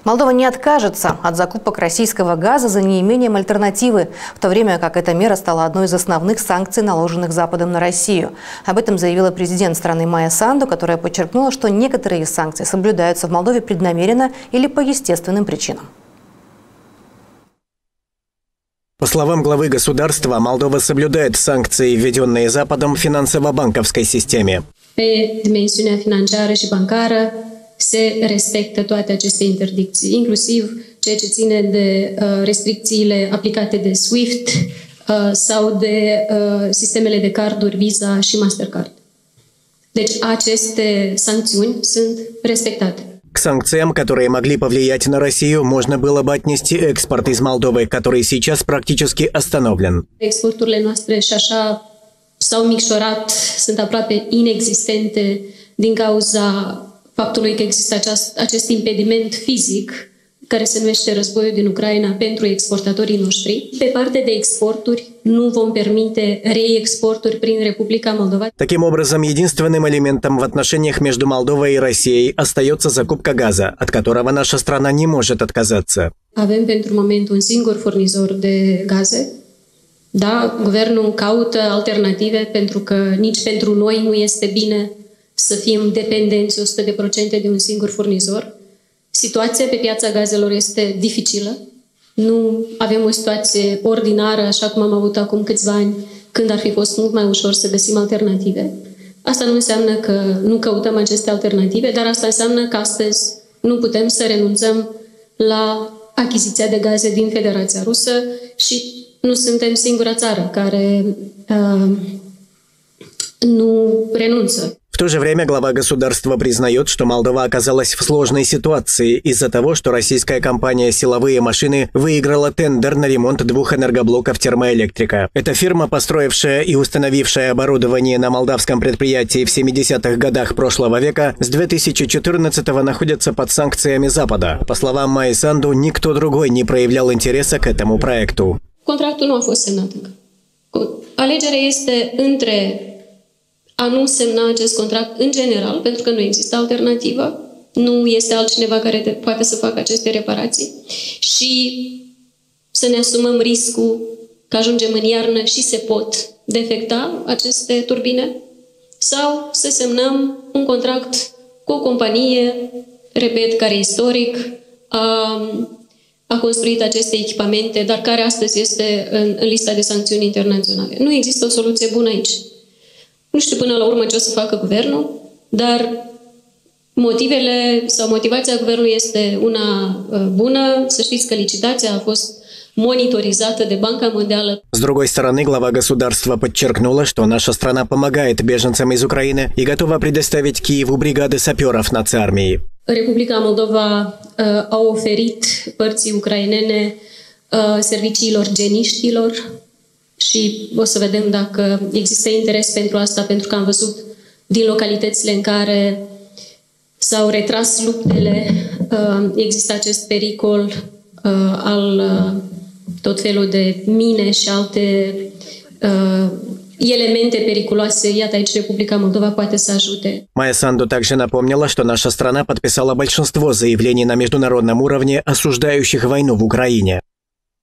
Молдова не откажется от закупок российского газа за неимением альтернативы, в то время как эта мера стала одной из основных санкций, наложенных Западом на Россию. Об этом заявила президент страны Майя Санду, которая подчеркнула, что некоторые из санкций соблюдаются в Молдове преднамеренно или по естественным причинам. По словам главы государства, Молдова соблюдает санкции, введенные Западом в финансово-банковской системе. Pe dimensiunea financiară și bancară se respectă toate aceste interdicții, inclusiv ceea ce ține de restricțiile aplicate de SWIFT sau de sistemele de carduri Visa și Mastercard. Deci aceste sancțiuni sunt respectate. К санкциям, которые могли повлиять на Россию, можно было бы отнести экспорт из Молдовы, который сейчас практически остановлен. Exporturile noastre și așa s-au micșorat, sunt aproape inexistente din cauza faptului că există acest impediment fizic care se numește războiul din Ucraina pentru exportatorii noștri. Pe partea de exporturi nu vom permite reexporturi prin Republica Moldova. Таким образом, единственным элементом в отношениях между Молдовой и Россией остается закупка газа, от которого наша страна не может отказаться. Avem pentru moment un singur furnizor de gaze. Da, guvernul caută alternative pentru că nici pentru noi nu este bine să fim dependenți 100% de un singur furnizor. Situația pe piața gazelor este dificilă. Nu avem o situație ordinară, așa cum am avut acum câțiva ani, când ar fi fost mult mai ușor să găsim alternative. Asta nu înseamnă că nu căutăm aceste alternative, dar asta înseamnă că astăzi nu putem să renunțăm la achiziția de gaze din Federația Rusă și nu suntem singura țară care nu renunță. В то же время глава государства признает, что Молдова оказалась в сложной ситуации из-за того, что российская компания «Силовые машины» выиграла тендер на ремонт 2 энергоблоков термоэлектрика. Эта фирма, построившая и установившая оборудование на молдавском предприятии в 70-х годах прошлого века, с 2014-го находится под санкциями Запада. По словам Майи Санду, никто другой не проявлял интереса к этому проекту. Contractul nu a fost semnat încă. Alegerea este între a nu semna acest contract în general, pentru că nu există alternativă, nu este altcineva care poate să facă aceste reparații, și să ne asumăm riscul că ajungem în iarnă și se pot defecta aceste turbine, sau să semnăm un contract cu o companie, repet, care istoric a construit aceste echipamente, dar care astăzi este în lista de sancțiuni internaționale. Nu există o soluție bună aici. Nu știu până la urmă ce o să facă guvernul, dar motivele sau motivația guvernului este una bună. Să știți că licitația a fost monitorizată de Банка Монdială. С другой стороны, глава государства подчеркнула, что наша страна помогает беженцам из Украины и готова предоставить Киеву бригады саперов нацармии. Republica Moldova a oferit părții ucrainene serviciilor geniștilor și o să vedem dacă există interes pentru asta, pentru că am văzut din localitățile în care s-au retras luptele, există acest pericol al tot felul de mine și alte elemente periculoase. Iată, aici Republica Moldova poate să ajute. Майя Санду также напомнила, что наша страна подписала большинство заявлений на международном уровне, осуждающих войну в Украине.